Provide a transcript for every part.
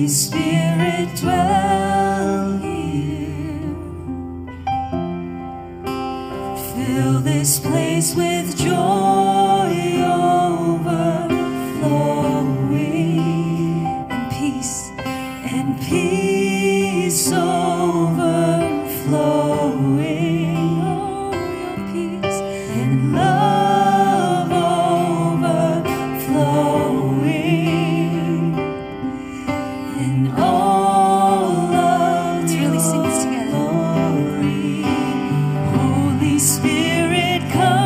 Spirit, dwell here. Fill this place with joy overflowing, and peace overflowing. Oh, your peace and love overflowing. And all of let's really sing this together. Glory. Holy Spirit,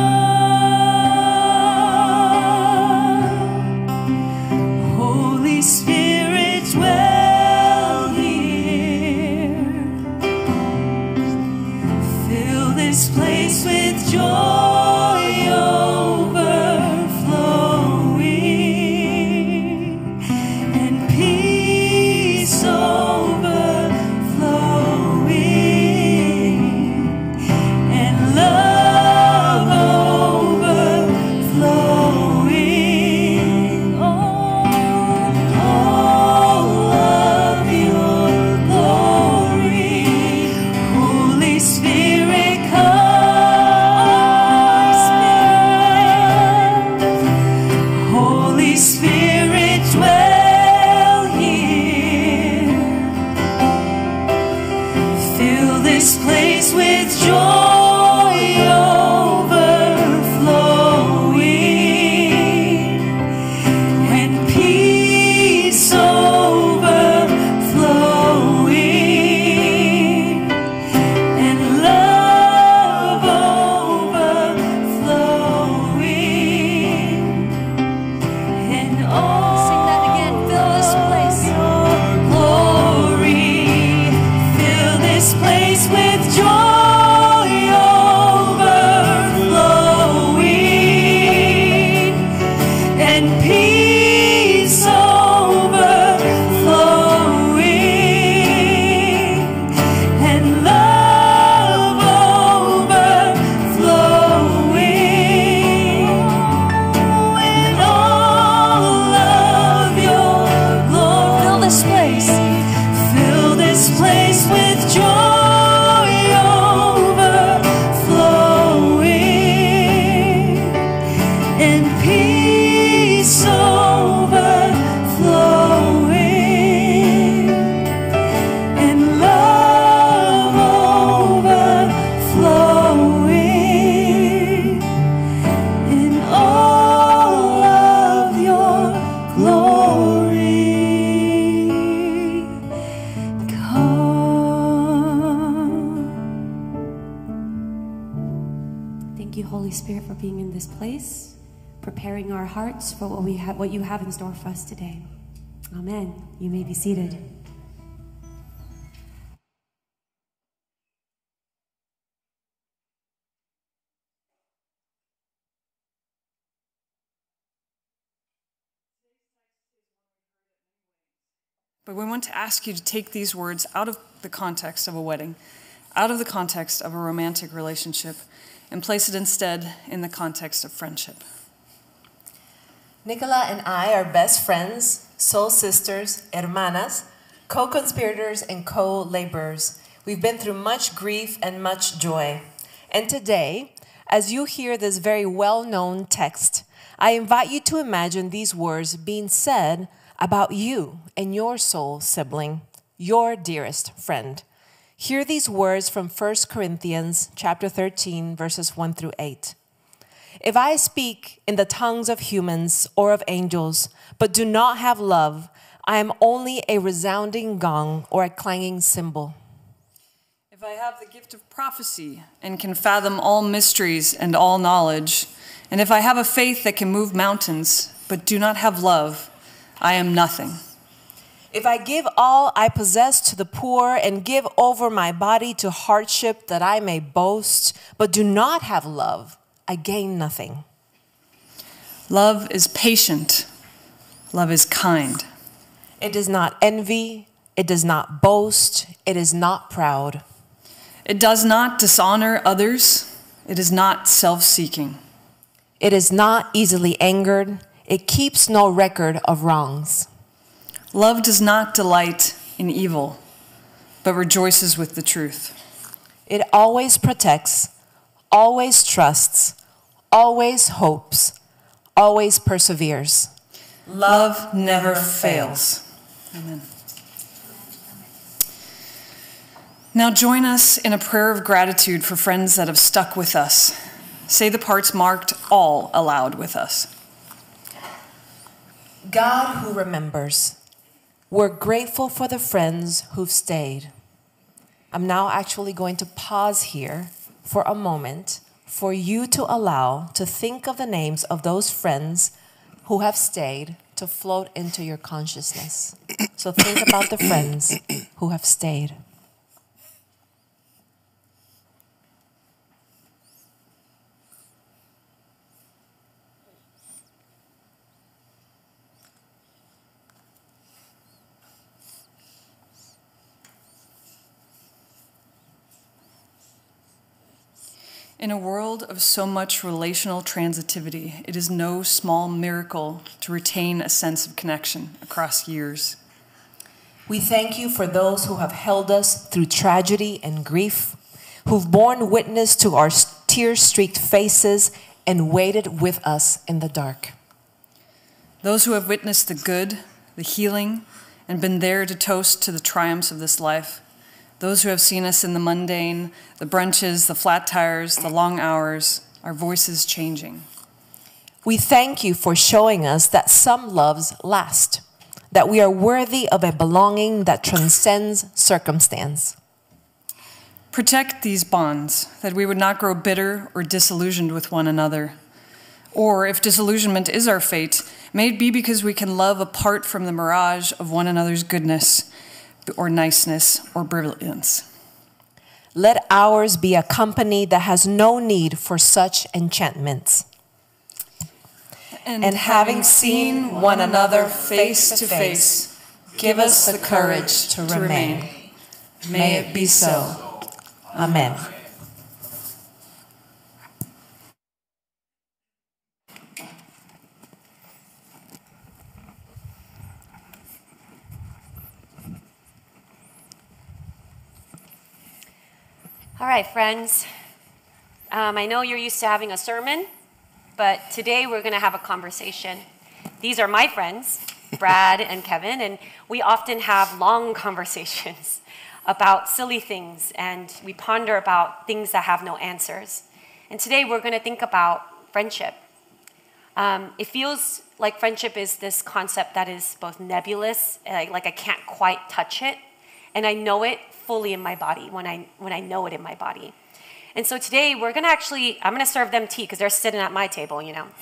come. Holy Spirit, dwell here. Fill this place with joy overflowing, and peace overflowing, and love overflowing. All of your glory. Holy Spirit, come. Holy Spirit, dwell here. Fill this place with joy overflowing, and peace overflowing, and love overflowing, and all sing that again. Fill this place. Your glory. Fill this place with joy overflowing, and peace overflowing, and love overflowing. And all of your glory. Fill this place. Fill this place with joy overflowing, and peace overflowing, and love overflowing, in all of your glory. Come. Thank you, Holy Spirit, for being in this place, preparing our hearts for what you have in store for us today. Amen. You may be seated. But we want to ask you to take these words out of the context of a wedding, out of the context of a romantic relationship, and place it instead in the context of friendship. Nicola and I are best friends, soul sisters, hermanas, co-conspirators and co-laborers. We've been through much grief and much joy. And today, as you hear this very well-known text, I invite you to imagine these words being said about you and your soul sibling, your dearest friend. Hear these words from 1 Corinthians chapter 13, verses 1 through 8. If I speak in the tongues of humans or of angels, but do not have love, I am only a resounding gong or a clanging cymbal. If I have the gift of prophecy and can fathom all mysteries and all knowledge, and if I have a faith that can move mountains, but do not have love, I am nothing. If I give all I possess to the poor and give over my body to hardship that I may boast, but do not have love, I gain nothing. Love is patient. Love is kind. It does not envy. It does not boast. It is not proud. It does not dishonor others. It is not self-seeking. It is not easily angered. It keeps no record of wrongs. Love does not delight in evil, but rejoices with the truth. It always protects, always trusts, always hopes, always perseveres. Love never fails. Amen. Now join us in a prayer of gratitude for friends that have stuck with us. Say the parts marked all aloud with us. God who remembers, we're grateful for the friends who've stayed. I'm now actually going to pause here for a moment for you to allow to think of the names of those friends who have stayed to float into your consciousness. So think about the friends who have stayed. In a world of so much relational transitivity, it is no small miracle to retain a sense of connection across years. We thank you for those who have held us through tragedy and grief, who've borne witness to our tear-streaked faces and waited with us in the dark. Those who have witnessed the good, the healing, and been there to toast to the triumphs of this life. Those who have seen us in the mundane, the brunches, the flat tires, the long hours, our voices changing. We thank you for showing us that some loves last, that we are worthy of a belonging that transcends circumstance. Protect these bonds, that we would not grow bitter or disillusioned with one another. Or if disillusionment is our fate, may it be because we can love apart from the mirage of one another's goodness, or niceness, or brilliance. Let ours be a company that has no need for such enchantments. And having seen one another face to face, give us the courage to remain. May it be so. Amen. All right, friends. I know you're used to having a sermon, but today we're going to have a conversation. These are my friends, Brad and Kevin, and we often have long conversations about silly things, and we ponder about things that have no answers. And today we're going to think about friendship. It feels like friendship is this concept that is both nebulous, like I can't quite touch it, and I know it fully in my body when I know it in my body. And so today we're gonna I'm gonna serve them tea because they're sitting at my table, you know.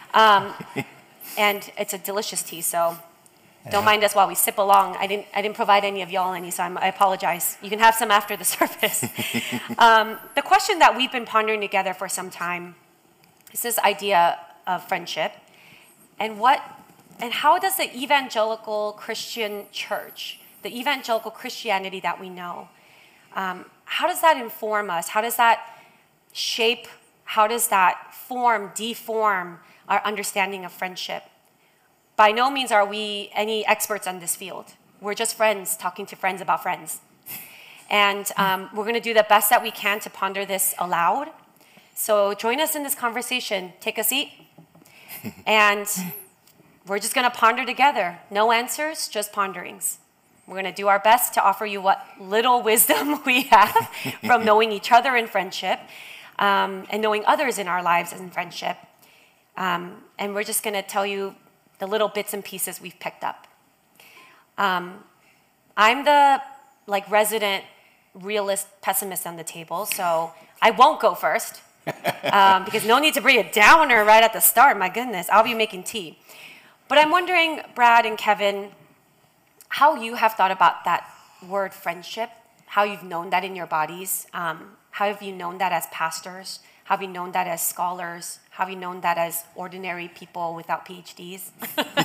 And it's a delicious tea, so don't mind us while we sip along. I didn't provide any of y'all any, so I apologize. You can have some after the service. The question that we've been pondering together for some time is this idea of friendship, and how does the evangelical Christian church, the evangelical Christianity that we know, how does that inform us? How does that shape, how does that deform our understanding of friendship? By no means are we any experts on this field. We're just friends talking to friends about friends. And we're going to do the best that we can to ponder this aloud. So join us in this conversation. Take a seat. And we're just going to ponder together. No answers, just ponderings. We're going to do our best to offer you what little wisdom we have from knowing each other in friendship and knowing others in our lives in friendship. And we're just going to tell you the little bits and pieces we've picked up. I'm the resident realist pessimist on the table, so I won't go first because no need to bring a downer right at the start. My goodness, I'll be making tea. But I'm wondering, Brad and Kevin, how you have thought about that word friendship, how you've known that in your bodies, how have you known that as pastors, how have you known that as scholars, how have you known that as ordinary people without PhDs?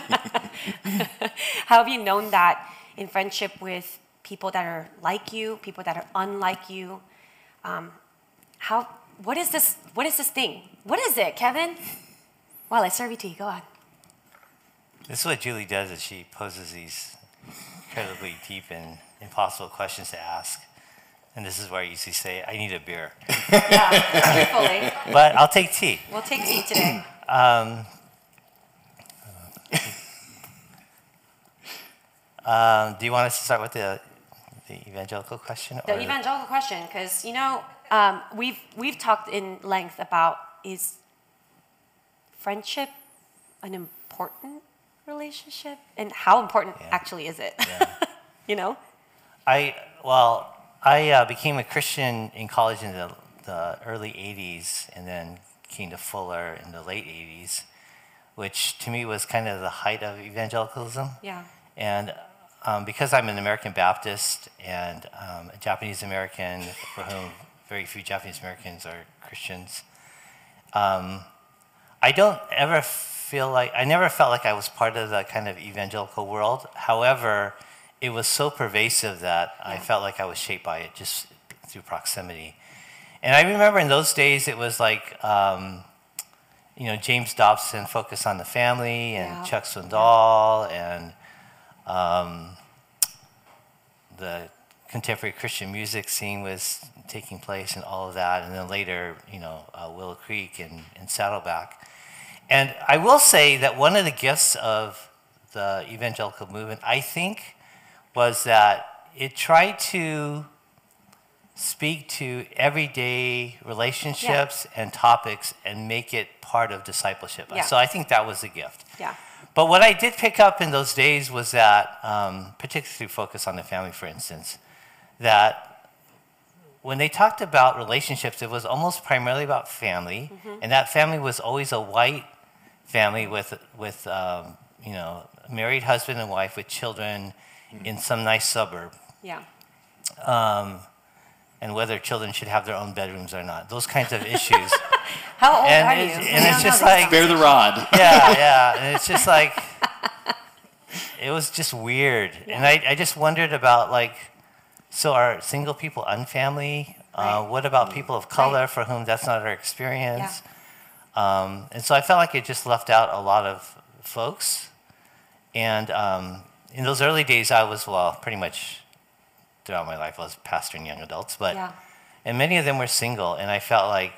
How have you known that in friendship with people that are like you, people that are unlike you? What is this thing? What is it, Kevin? While I serve you tea, go on. This is what Julie does, is she poses these incredibly deep and impossible questions to ask. And this is where I usually say, I need a beer. Yeah, truthfully. But I'll take tea. We'll take tea today. Do you want us to start with the evangelical question? The evangelical question, because we've talked in length about, is friendship an important relationship, and how important actually is it? Yeah. You know? I became a Christian in college in the early 80s, and then came to Fuller in the late 80s, which to me was kind of the height of evangelicalism. Yeah. And because I'm an American Baptist and a Japanese American, for whom very few Japanese Americans are Christians, I never felt like I was part of the kind of evangelical world. However, it was so pervasive that I felt like I was shaped by it just through proximity. And I remember in those days it was like, James Dobson, Focus on the Family, and Chuck Swindoll, and the contemporary Christian music scene was taking place and all of that. And then later, Willow Creek and Saddleback. And I will say that one of the gifts of the evangelical movement, I think, was that it tried to speak to everyday relationships and topics and make it part of discipleship. Yeah. So I think that was a gift. Yeah. But what I did pick up in those days was that, particularly Focus on the Family, for instance, that when they talked about relationships, it was almost primarily about family, and that family was always a white family with married husband and wife with children in some nice suburb. Yeah. And whether children should have their own bedrooms or not, those kinds of issues. How old are you? And it's just like, Bear the rod. yeah, and it's just like, it was just weird. And I just wondered about, like, so are single people unfamily? Right. What about people of color for whom that's not our experience? And so I felt like it just left out a lot of folks. And in those early days, I was, pretty much throughout my life, I was pastoring young adults, and many of them were single, and I felt like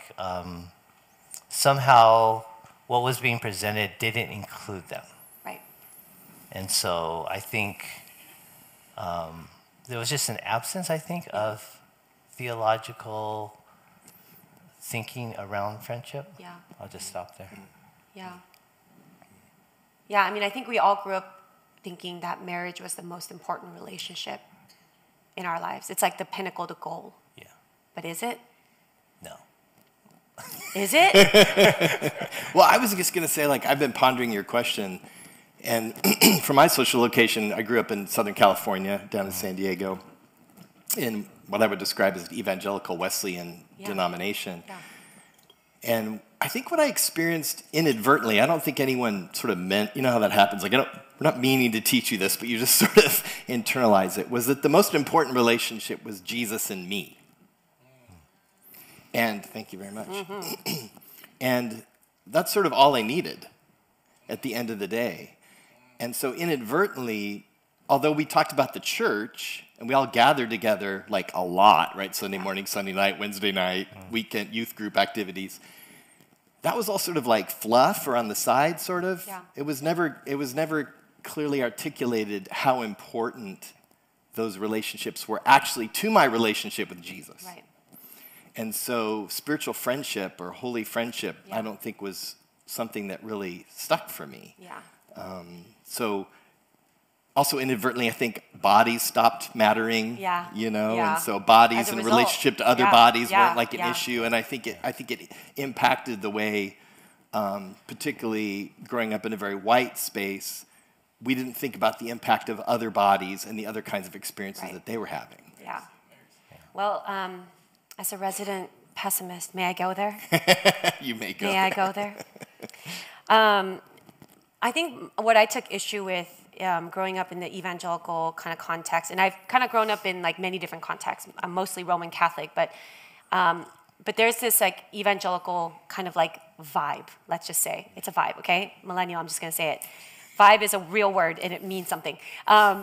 somehow what was being presented didn't include them. Right. And so I think there was just an absence, I think, of theological thinking around friendship. Yeah. I'll just stop there. Yeah. Yeah, I mean, I think we all grew up thinking that marriage was the most important relationship in our lives. It's like the pinnacle, the goal. Yeah. But is it? No. Is it? Well, I was just going to say, I've been pondering your question. And from my social location, I grew up in Southern California, down in San Diego, in what I would describe as evangelical Wesleyan denomination. Yeah. And I think what I experienced inadvertently, I don't think anyone sort of meant, you know how that happens, we're not meaning to teach you this, but you just sort of internalize it, was that the most important relationship was Jesus and me. And thank you very much. And that's sort of all I needed at the end of the day. And so inadvertently, although we talked about the church, and we all gathered together a lot, right? Sunday morning, Sunday night, Wednesday night, weekend youth group activities. That was all sort of like fluff or on the side, sort of. Yeah. It was never clearly articulated how important those relationships were actually to my relationship with Jesus. Right. And so spiritual friendship or holy friendship, I don't think was something that really stuck for me. Yeah. So also inadvertently, I think bodies stopped mattering. Yeah. And so bodies As a in result. relationship to other Yeah. bodies Yeah. weren't like an Yeah. issue, and I think it impacted the way, particularly growing up in a very white space, we didn't think about the impact of other bodies and the other kinds of experiences that they were having. Yeah. Well, as a resident pessimist, may I go there? You may go. May I go there? I think what I took issue with growing up in the evangelical kind of context, and I've kind of grown up in many different contexts. I'm mostly Roman Catholic, but there's this evangelical kind of vibe. Let's just say it's a vibe, okay? Millennial, I'm just gonna say it. Vibe is a real word, and it means something.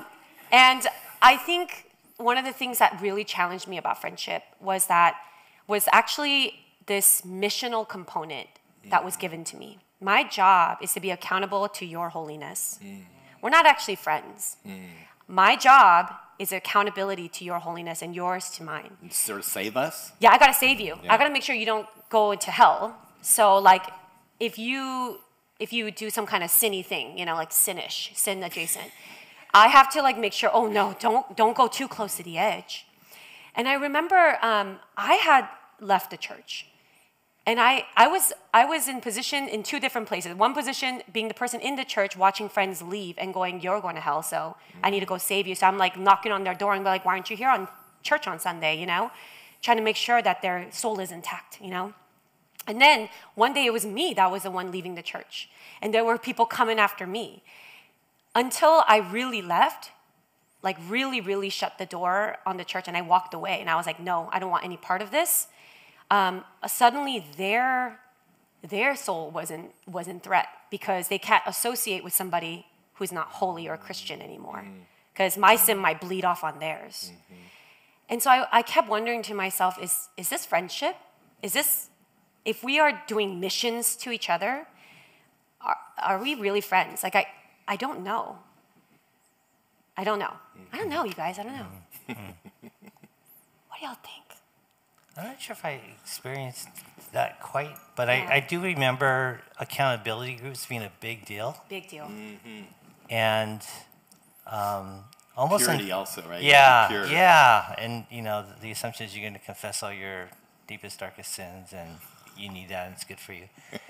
And I think one of the things that really challenged me about friendship was actually this missional component that was given to me. My job is to be accountable to your holiness. We're not actually friends. My job is accountability to your holiness and yours to mine. Sort of save us? Yeah, I gotta save you. Yeah. I gotta make sure you don't go into hell. So like, if you do some kind of sinny thing, like sinish, sin adjacent, I have to like make sure, oh no, don't go too close to the edge. And I remember I had left the church. And I was in position in two different places. One position being the person in the church watching friends leave and going, you're going to hell, so I need to go save you. So I'm like knocking on their door and be like, why aren't you here on church on Sunday, Trying to make sure that their soul is intact, And then one day it was me that was the one leaving the church. And there were people coming after me. Until I really left, like really, really shut the door on the church and I walked away. And I was like, no, I don't want any part of this. Suddenly their soul was in threat because they can't associate with somebody who's not holy or Christian anymore. Because my sin might bleed off on theirs. And so I kept wondering to myself, is this friendship? If we are doing missions to each other, are we really friends? Like, I don't know. I don't know, you guys, I don't know. What do y'all think? I'm not sure if I experienced that quite, but I do remember accountability groups being a big deal. Big deal. And almost Purity also, right? Yeah, Pure. yeah. And, the assumption is you're going to confess all your deepest, darkest sins, and you need that, and it's good for you.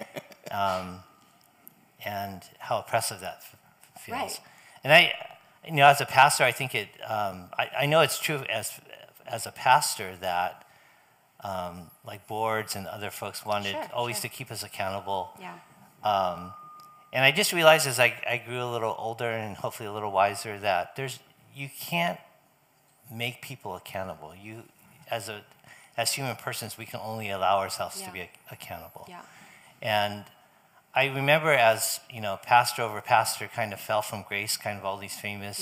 And how oppressive that feels. Right. And as a pastor, I think I know it's true as a pastor that like boards and other folks wanted always to keep us accountable. Yeah. And I just realized as I grew a little older and hopefully a little wiser that you can't make people accountable. You, as human persons, we can only allow ourselves to be accountable. Yeah. And I remember as, pastor over pastor kind of fell from grace, kind of all these famous,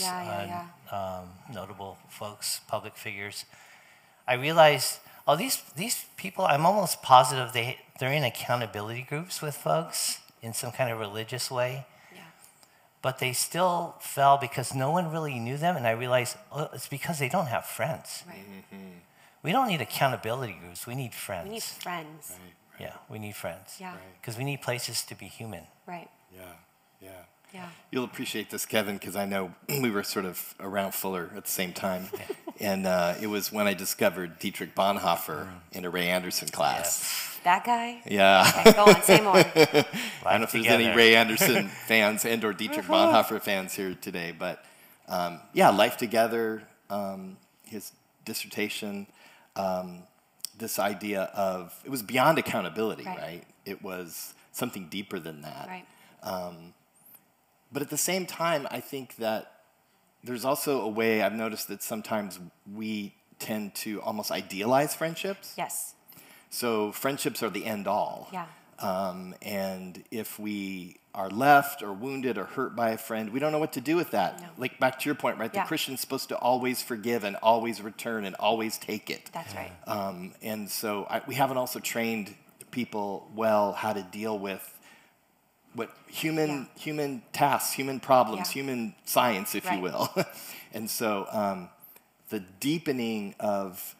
notable folks, public figures. I realized, these people, I'm almost positive they're in accountability groups with folks in some kind of religious way. Yeah. But they still fell because no one really knew them. And I realized, it's because they don't have friends. Right. We don't need accountability groups. We need friends. We need friends. Right. Yeah, we need friends. Yeah. Because we need places to be human. Right. Yeah. You'll appreciate this, Kevin, because I know we were sort of around Fuller at the same time. And it was when I discovered Dietrich Bonhoeffer in a Ray Anderson class. That guy? Yeah. Okay, go on, say more. I don't know if there's any Ray Anderson fans and or Dietrich Bonhoeffer fans here today, but Life Together, his dissertation, this idea of, it was beyond accountability, right? It was something deeper than that. Right. But at the same time, I think that there's also a way, I've noticed that sometimes we tend to almost idealize friendships. Yes. So friendships are the end all. Yeah. And if we are left or wounded or hurt by a friend, we don't know what to do with that. No. Like back to your point, right? The Christian's supposed to always forgive and always return and always take it. That's right. And so we haven't also trained people well how to deal with what human tasks, human problems, human science, if you will. And so the deepening of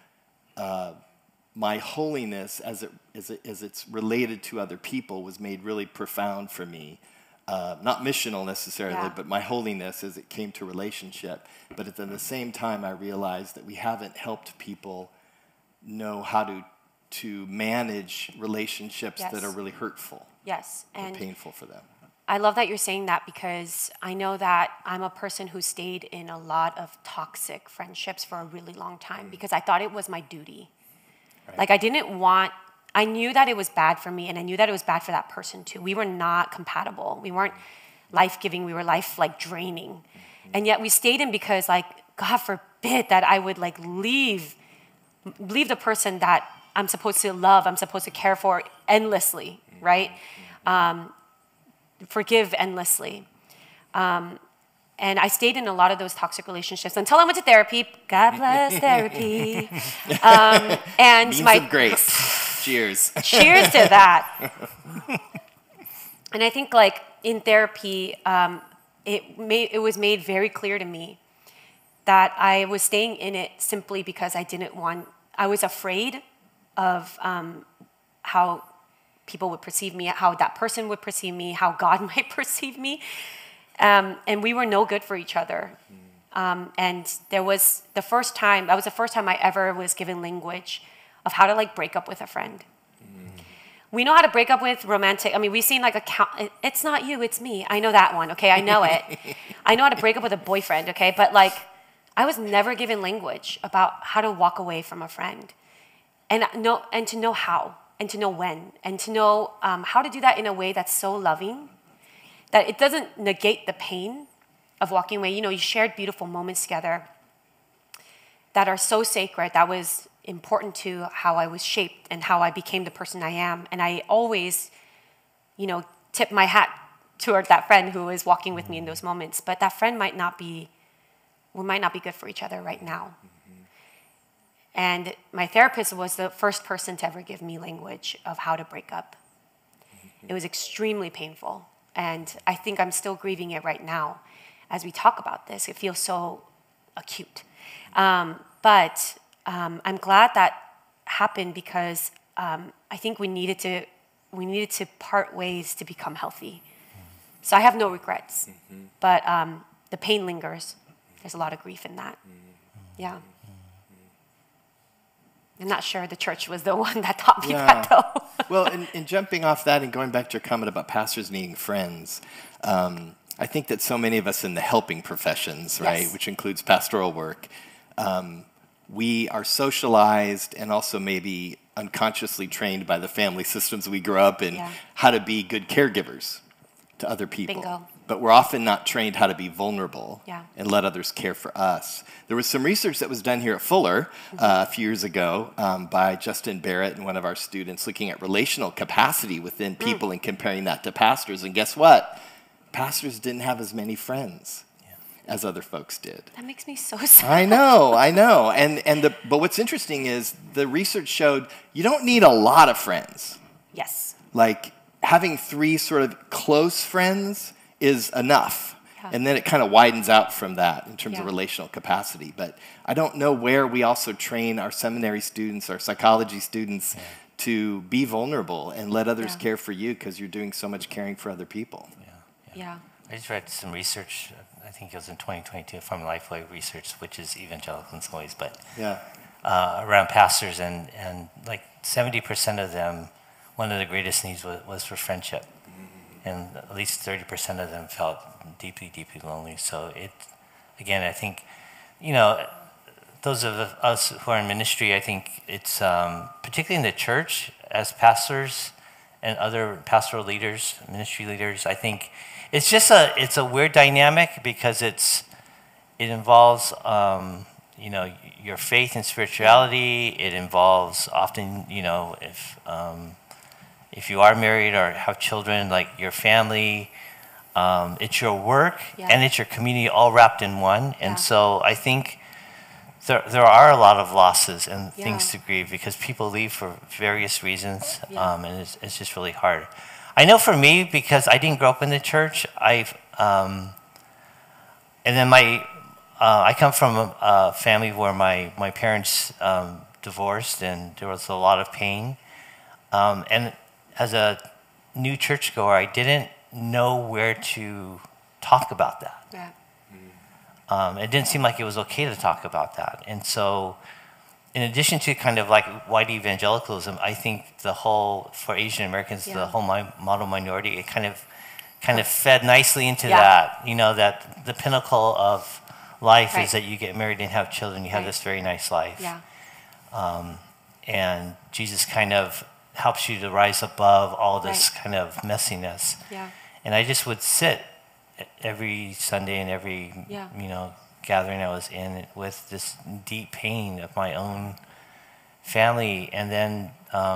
my holiness as it's related to other people was made really profound for me. Not missional necessarily, but my holiness as it came to relationship. But at the same time, I realized that we haven't helped people know how to manage relationships that are really hurtful. Yes. And painful for them. I love that you're saying that because I know that I'm a person who stayed in a lot of toxic friendships for a really long time because I thought it was my duty. Right. Like I knew that it was bad for me and I knew that it was bad for that person too. We were not compatible. We weren't life-giving. We were draining. And yet we stayed in because God forbid that I would leave the person that I'm supposed to love, I'm supposed to care for endlessly, right? Forgive endlessly. And I stayed in a lot of those toxic relationships until I went to therapy. God bless therapy. And Means my of grace. Cheers. cheers to that. And I think, like, in therapy, it was made very clear to me that I was staying in it simply because I was afraid of how people would perceive me, how that person would perceive me, how God might perceive me. And we were no good for each other. And that was the first time I ever was given language of how to, like, break up with a friend. We know how to break up with romantic. I mean, we've seen, like, it's not you, it's me. I know that one, okay? I know it. I know how to break up with a boyfriend, okay? But, like, I was never given language about how to walk away from a friend. And to know how, and to know when, and to know how to do that in a way that's so loving that it doesn't negate the pain of walking away. You know, you shared beautiful moments together that are so sacred. That was important to how I was shaped and how I became the person I am. And I always, you know, tip my hat toward that friend who was walking with me in those moments. But that friend might not be good for each other right now. And my therapist was the first person to ever give me language of how to break up. It was extremely painful. And I think I'm still grieving it right now as we talk about this. It feels so acute. But I'm glad that happened because I think we needed to part ways to become healthy. So I have no regrets. But the pain lingers. There's a lot of grief in that. Yeah. I'm not sure the church was the one that taught me that, though. Well, in jumping off that and going back to your comment about pastors needing friends, I think that so many of us in the helping professions, right, Yes. which includes pastoral work, we are socialized and also maybe unconsciously trained by the family systems we grew up in how to be good caregivers to other people. Bingo. But we're often not trained how to be vulnerable Yeah. and let others care for us. There was some research that was done here at Fuller a few years ago by Justin Barrett and one of our students looking at relational capacity within people and comparing that to pastors. And guess what? Pastors didn't have as many friends as other folks did. That makes me so sad. I know. But what's interesting is the research showed you don't need a lot of friends. Yes. Like having 3 sort of close friends is enough. Yeah. And then it kind of widens out from that in terms of Yeah. relational capacity. But I don't know where we also train our seminary students, our psychology students to be vulnerable and let others care for you because you're doing so much caring for other people. Yeah. I just read some research, I think it was in 2022 from Lifeway Research, which is evangelical in some ways, but around pastors, and like 70% of them, one of the greatest needs was for friendship. And at least 30% of them felt deeply, deeply lonely. So again, I think, you know, those of us who are in ministry, I think it's, particularly in the church, as pastors and other pastoral leaders, ministry leaders, I think it's just it's a weird dynamic because it involves, you know, your faith and spirituality. It involves often, you know, if you are married or have children, like your family, it's your work and it's your community all wrapped in one. And so I think there are a lot of losses and things to grieve because people leave for various reasons, and it's just really hard. I know for me, because I didn't grow up in the church, and then I come from a family where my parents divorced and there was a lot of pain. And as a new churchgoer, I didn't know where to talk about that. Yeah. It didn't seem like it was okay to talk about that. And so in addition to kind of like white evangelicalism, I think for Asian Americans, the whole model minority, it kind of fed nicely into that, you know, that the pinnacle of life is that you get married and have children, you have this very nice life. Yeah. And Jesus kind of helps you to rise above all this kind of messiness. Yeah. And I just would sit every Sunday and every, you know, gathering I was in with this deep pain of my own family. And then,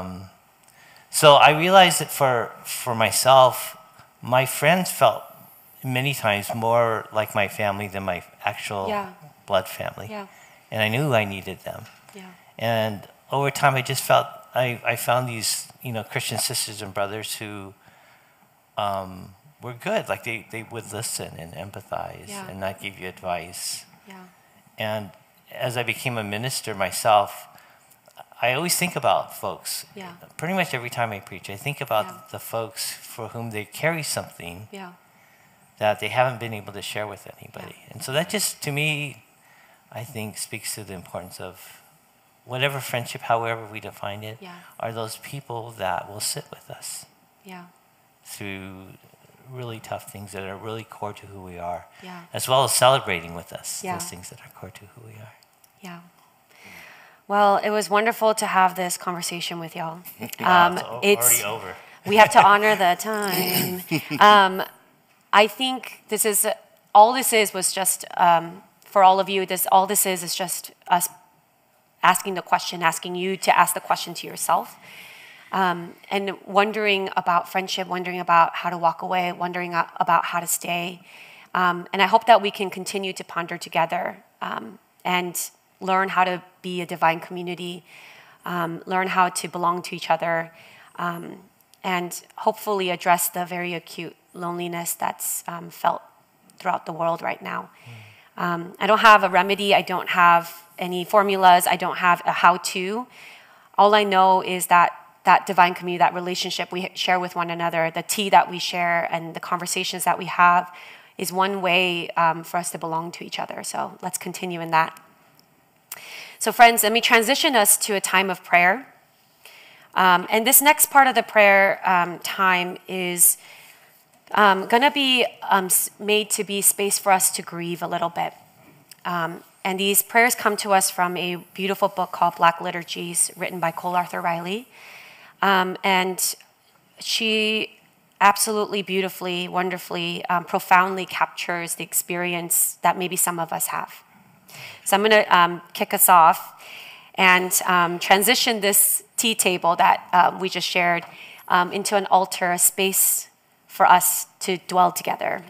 so I realized that for myself, my friends felt many times more like my family than my actual Yeah. blood family. Yeah. And I knew I needed them. Yeah. And over time, I just felt I found these, Christian sisters and brothers who were good. Like they would listen and empathize Yeah. and not give you advice. Yeah. And as I became a minister myself, I always think about folks. Yeah. Pretty much every time I preach, I think about Yeah. the folks for whom they carry something Yeah. that they haven't been able to share with anybody. And so that just, to me, I think speaks to the importance of whatever friendship, however we define it, Yeah. are those people that will sit with us Yeah. through really tough things that are really core to who we are, Yeah. as well as celebrating with us Yeah. those things that are core to who we are. Yeah. Well, it was wonderful to have this conversation with y'all. It's It's already over. we have to honor the time. I think this is all. This was just for all of you. All this is just us asking the question, asking you to ask the question to yourself, and wondering about friendship, wondering about how to walk away, wondering about how to stay. And I hope that we can continue to ponder together and learn how to be a divine community, learn how to belong to each other, and hopefully address the very acute loneliness that's felt throughout the world right now. I don't have a remedy. I don't have any formulas. I don't have a how-to. All I know is that divine community, that relationship we share with one another, the tea that we share and the conversations that we have is one way for us to belong to each other. So let's continue in that. So friends, let me transition us to a time of prayer. And this next part of the prayer time is going to be made to be space for us to grieve a little bit. And these prayers come to us from a beautiful book called Black Liturgies, written by Cole Arthur Riley. And she absolutely beautifully, wonderfully, profoundly captures the experience that maybe some of us have. So I'm going to kick us off and transition this tea table that we just shared into an altar, a space for us to dwell together.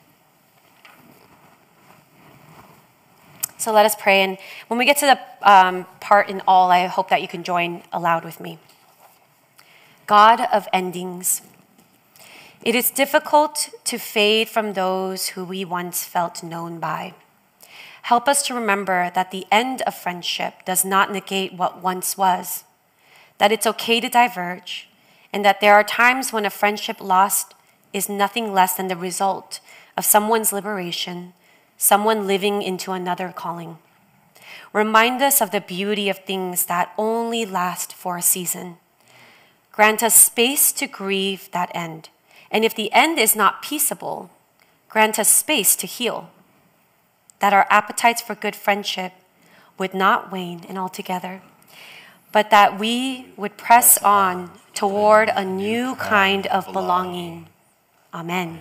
So let us pray. And when we get to the part in all, I hope that you can join aloud with me. God of endings, it is difficult to fade from those who we once felt known by. Help us to remember that the end of friendship does not negate what once was, that it's okay to diverge, and that there are times when a friendship lost is nothing less than the result of someone's liberation, someone living into another calling. Remind us of the beauty of things that only last for a season. Grant us space to grieve that end. And if the end is not peaceable, grant us space to heal, that our appetites for good friendship would not wane in altogether, but that we would press on toward a new kind of belonging. Amen.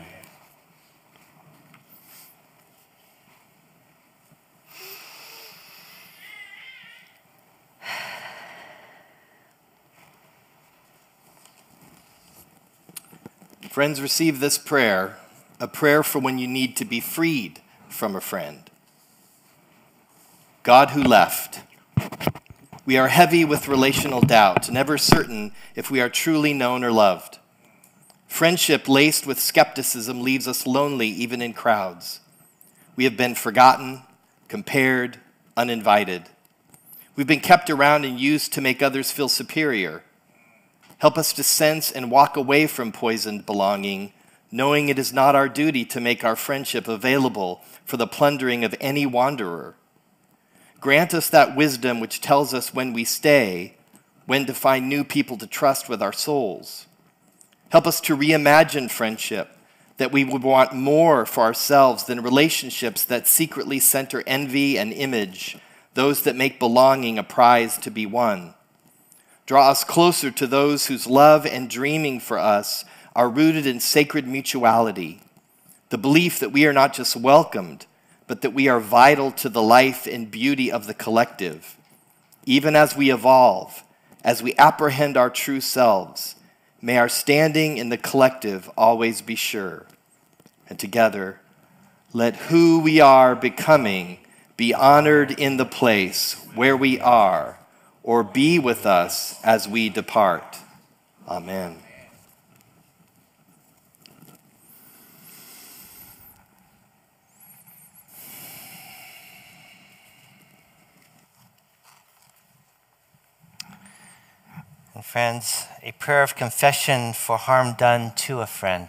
Friends, receive this prayer, a prayer for when you need to be freed from a friend. God who left, we are heavy with relational doubt, never certain if we are truly known or loved. Friendship laced with skepticism leaves us lonely even in crowds. We have been forgotten, compared, uninvited. We've been kept around and used to make others feel superior. Help us to sense and walk away from poisoned belonging, knowing it is not our duty to make our friendship available for the plundering of any wanderer. Grant us that wisdom which tells us when we stay, when to find new people to trust with our souls. Help us to reimagine friendship, that we would want more for ourselves than relationships that secretly center envy and image, those that make belonging a prize to be won. Draw us closer to those whose love and dreaming for us are rooted in sacred mutuality, the belief that we are not just welcomed, but that we are vital to the life and beauty of the collective. Even as we evolve, as we apprehend our true selves, may our standing in the collective always be sure. And together, let who we are becoming be honored in the place where we are, or be with us as we depart. Amen. And friends, a prayer of confession for harm done to a friend.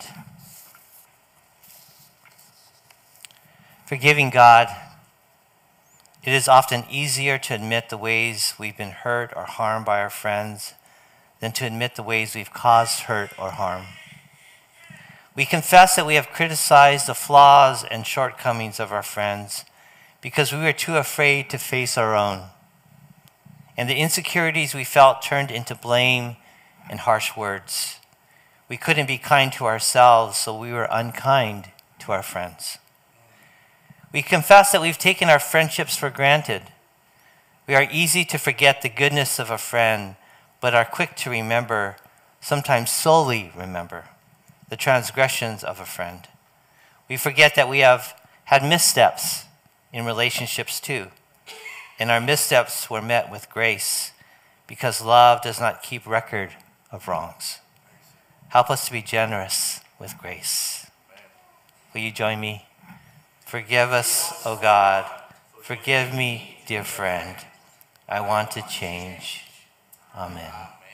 Forgiving God, it is often easier to admit the ways we've been hurt or harmed by our friends than to admit the ways we've caused hurt or harm. We confess that we have criticized the flaws and shortcomings of our friends because we were too afraid to face our own. And the insecurities we felt turned into blame and harsh words. We couldn't be kind to ourselves, so we were unkind to our friends. We confess that we've taken our friendships for granted. We are easy to forget the goodness of a friend, but are quick to remember, sometimes solely remember, the transgressions of a friend. We forget that we have had missteps in relationships too, and our missteps were met with grace because love does not keep record of wrongs. Help us to be generous with grace. Will you join me? Forgive us, O God. Forgive me, dear friend. I want to change. Amen.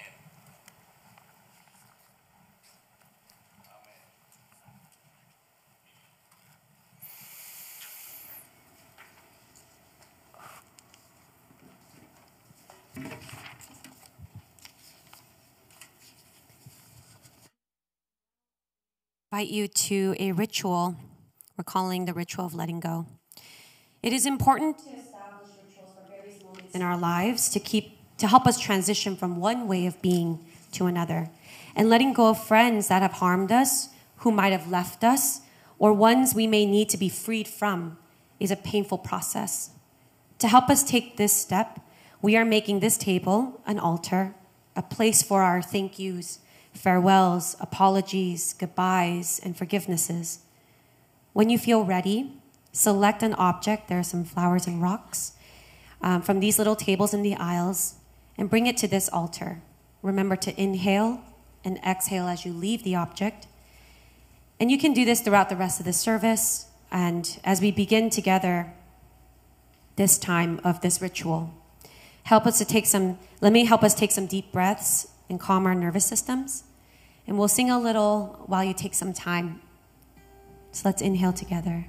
Invite you to a ritual we're calling the ritual of letting go. It is important to establish rituals for various moments in our lives to help us transition from one way of being to another. And letting go of friends that have harmed us, who might have left us, or ones we may need to be freed from is a painful process. To help us take this step, we are making this table an altar, a place for our thank yous, farewells, apologies, goodbyes, and forgivenesses. When you feel ready, select an object. There are some flowers and rocks from these little tables in the aisles, and bring it to this altar. Remember to inhale and exhale as you leave the object. And you can do this throughout the rest of the service. And as we begin together this time of this ritual, let me help us take some deep breaths and calm our nervous systems. And we'll sing a little while you take some time. So let's inhale together.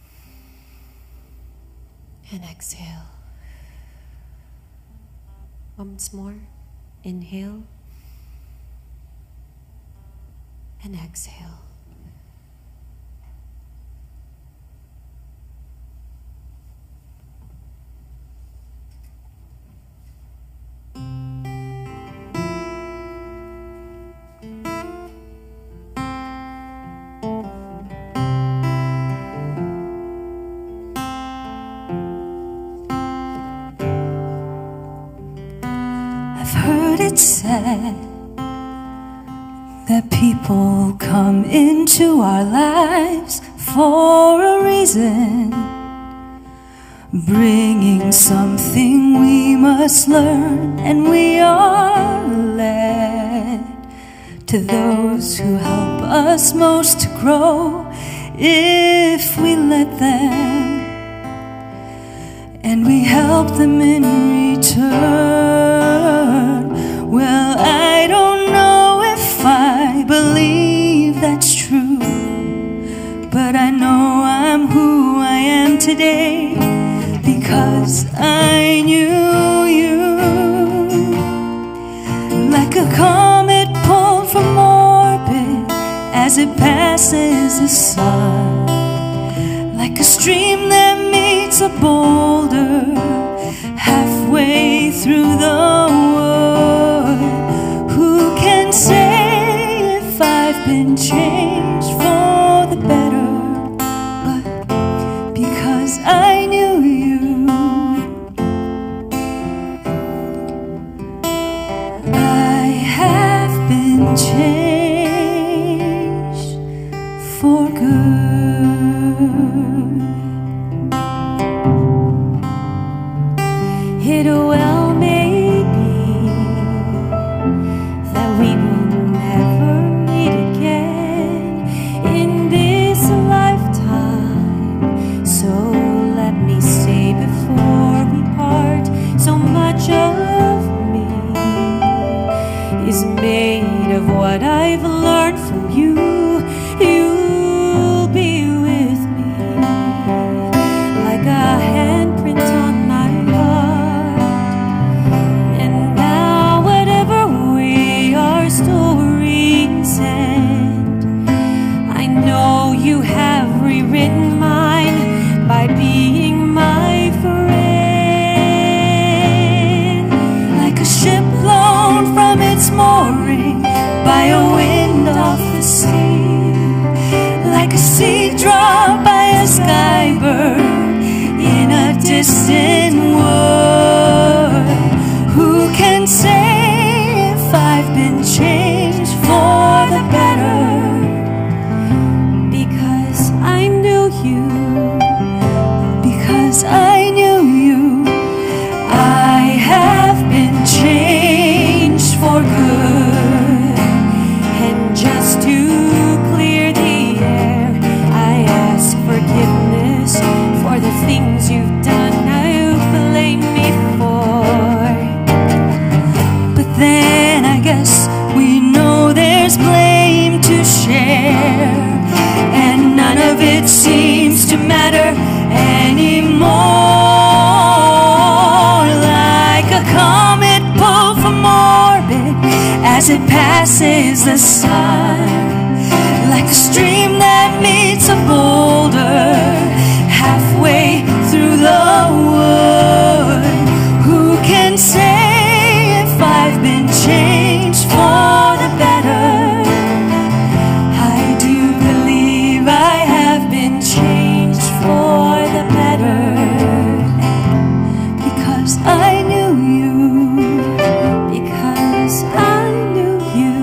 And exhale. Once more. Inhale. And exhale. It's said that people come into our lives for a reason, bringing something we must learn, and we are led to those who help us most to grow if we let them, and we help them in return. Well, I don't know if I believe that's true, but I know I'm who I am today because I knew you. Like a comet pulled from orbit as it passes the sun, like a stream that meets a boulder halfway through the wood. Who can say if I've been changed for the better? But because I knew you, I have been changed for good. it well may be that we will never meet again in this lifetime. So let me say before we part, so much of me is made of what I've learned from you. You'll be with me like a handprint on my heart. And now whatever way our stories end, I know you have rewritten mine by being my friend. Like a ship blown from its mooring by a wind off the sea, like a seed dropped by a skybird in a distant wood. Who can say if I've been changed for the better? Because I knew you, because I knew you, I have been changed for good. And just to clear the air, I ask forgiveness for the things you've done you blame me for. But then I guess we know there's blame to share, and none of it seems to matter anymore. Like a comet pulled from orbit as it passes the sun, like a stream that meets a boulder halfway through the wood. Who can say if I've been changed for the better? I do believe I have been changed for the better, because I knew you, because I knew you,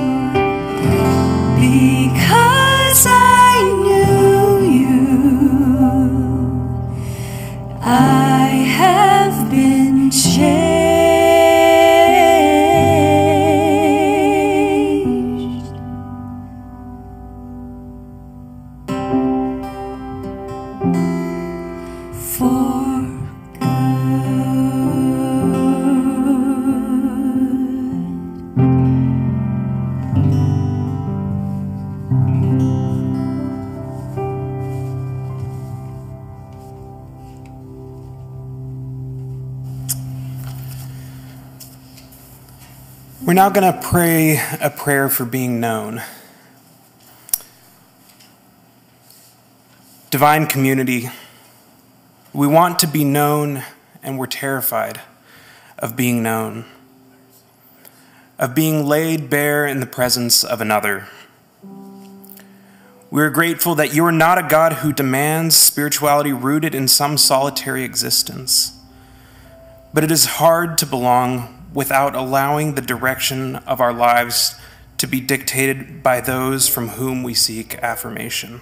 because I knew you, I have been changed. For We're now going to pray a prayer for being known. Divine community, we want to be known, and we're terrified of being known, of being laid bare in the presence of another. We are grateful that you are not a God who demands spirituality rooted in some solitary existence, but it is hard to belong without allowing the direction of our lives to be dictated by those from whom we seek affirmation.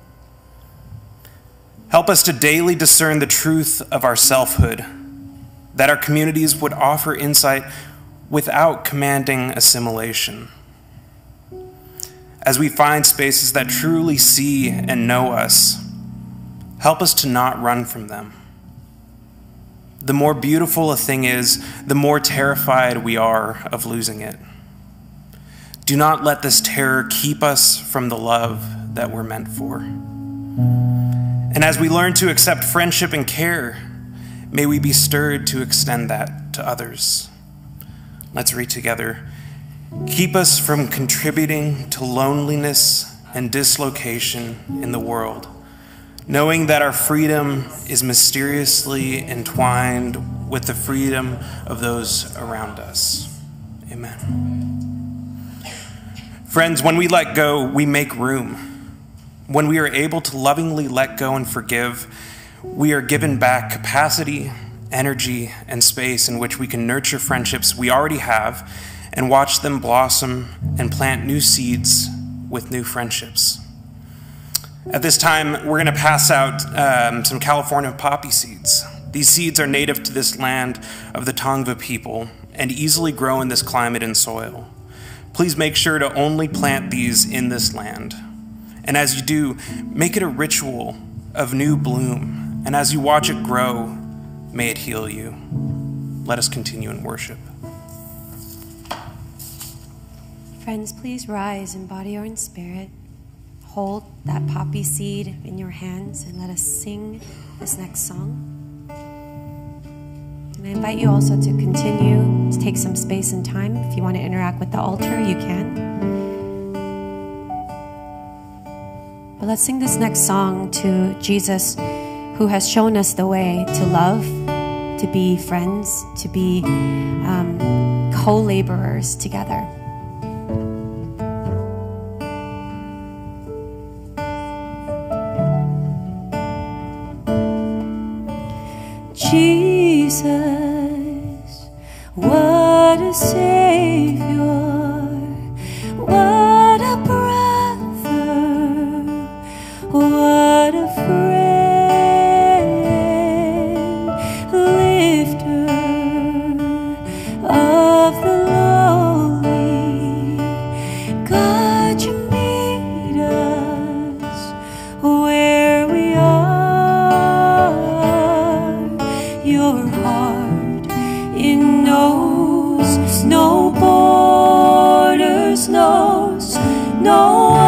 Help us to daily discern the truth of our selfhood, that our communities would offer insight without commanding assimilation. As we find spaces that truly see and know us, help us to not run from them. The more beautiful a thing is, the more terrified we are of losing it. Do not let this terror keep us from the love that we're meant for. And as we learn to accept friendship and care, may we be stirred to extend that to others. Let's read together. Keep us from contributing to loneliness and dislocation in the world, knowing that our freedom is mysteriously entwined with the freedom of those around us. Amen. Friends, when we let go, we make room. When we are able to lovingly let go and forgive, we are given back capacity, energy, and space in which we can nurture friendships we already have and watch them blossom and plant new seeds with new friendships. At this time, we're going to pass out some California poppy seeds. These seeds are native to this land of the Tongva people and easily grow in this climate and soil. Please make sure to only plant these in this land. And as you do, make it a ritual of new bloom. And as you watch it grow, may it heal you. Let us continue in worship. Friends, please rise in body or in spirit. Hold that poppy seed in your hands and let us sing this next song. And I invite you also to continue to take some space and time. If you want to interact with the altar, you can. But let's sing this next song to Jesus, who has shown us the way to love, to be friends, to be co-laborers together. Jesus, what a Savior, what a brother, what a friend, lifter of the lowly. God, you meet us where we are. Your heart, it knows no borders, knows no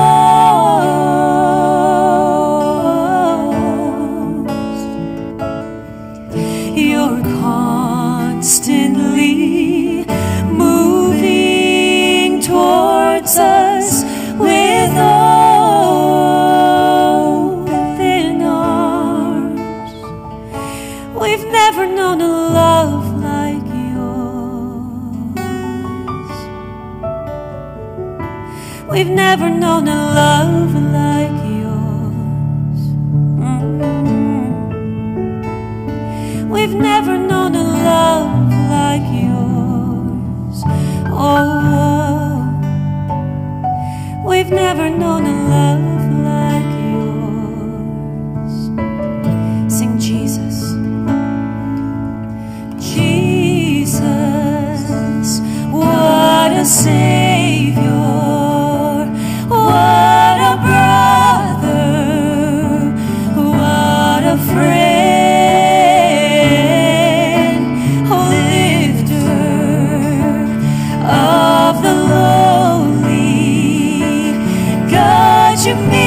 walls. You're constantly moving towards us with open arms. We've never known a love like yours. We've never known a love like yours. We've never known a love like yours. Oh, we've never known a love like yours. Sing Jesus. Jesus, what a Savior, what a brother, what a friend, lifter of the lowly. God, you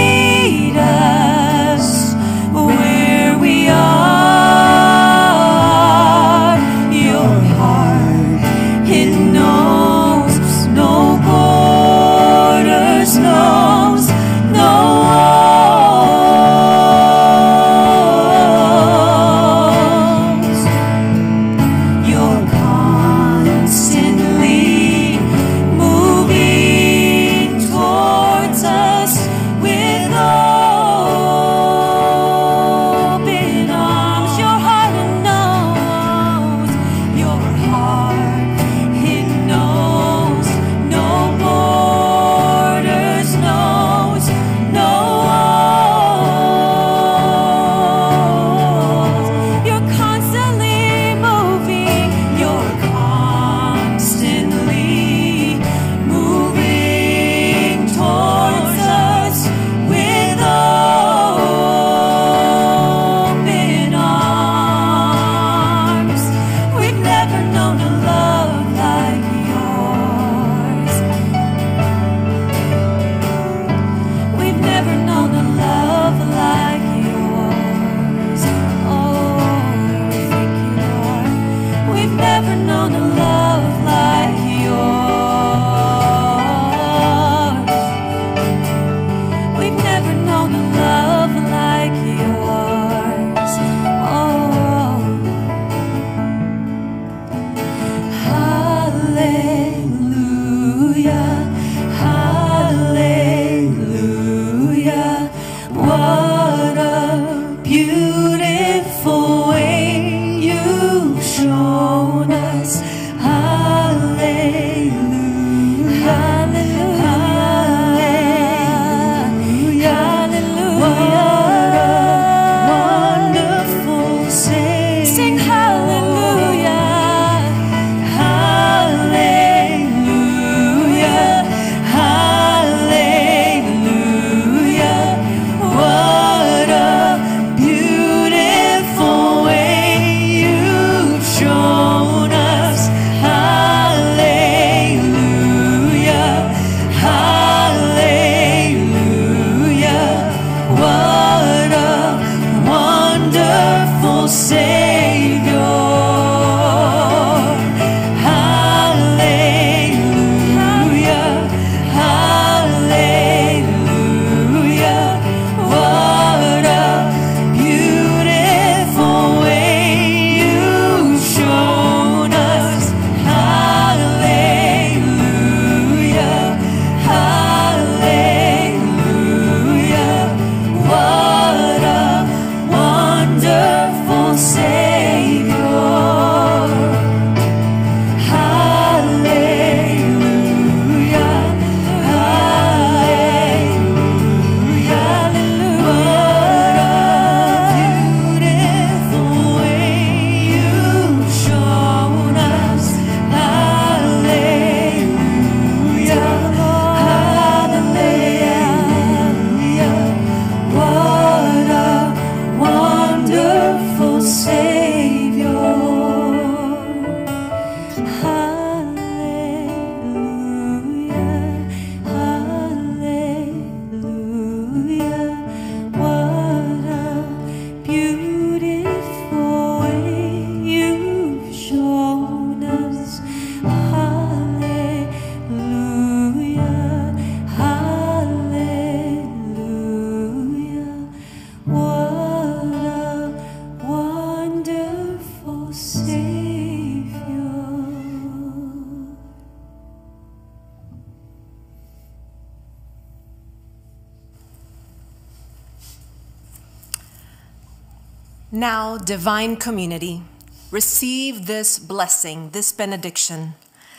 Now, divine community, receive this blessing, this benediction.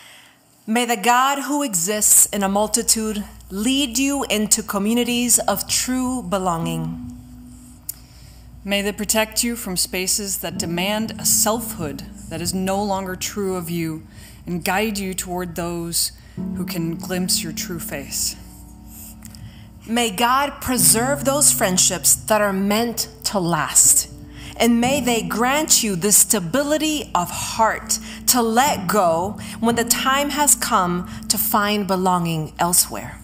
May the God who exists in a multitude lead you into communities of true belonging. May they protect you from spaces that demand a selfhood that is no longer true of you and guide you toward those who can glimpse your true face. May God preserve those friendships that are meant to last. And may they grant you the stability of heart to let go when the time has come to find belonging elsewhere.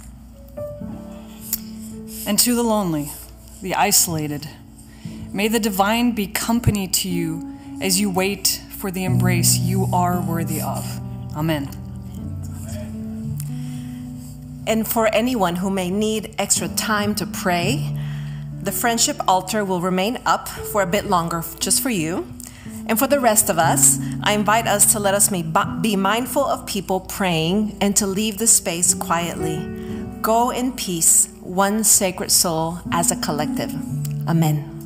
And to the lonely, the isolated, may the divine be company to you as you wait for the embrace you are worthy of. Amen. And for anyone who may need extra time to pray, the friendship altar will remain up for a bit longer just for you. And for the rest of us, I invite us to let us be mindful of people praying and to leave the space quietly. Go in peace, one sacred soul as a collective. Amen.